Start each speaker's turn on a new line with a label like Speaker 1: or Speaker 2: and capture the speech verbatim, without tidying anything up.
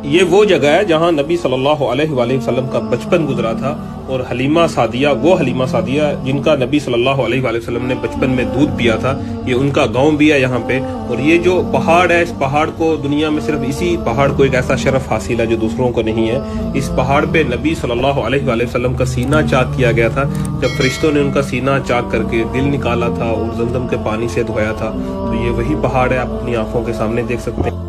Speaker 1: ये वो जगह है जहाँ नबी सल्लल्लाहु अलैहि वसल्लम का बचपन गुजरा था और हलीमा सादिया, वो हलीमा सादिया जिनका नबी सल्लल्लाहु अलैहि वसल्लम ने बचपन में दूध पिया था, ये उनका गांव भी है यहाँ पे। और ये जो पहाड़ है, इस पहाड़ को दुनिया में सिर्फ इसी पहाड़ को एक ऐसा शरफ हासिल है जो दूसरों को नहीं है। इस पहाड़ पे नबी सल्लल्लाहु अलैहि वसल्लम का सीना चाक किया गया था, जब फरिश्तों ने उनका सीना चाक करके दिल निकाला था और जमजम के पानी से धोया था। तो ये वही पहाड़ है, आप अपनी आंखों के सामने देख सकते हैं।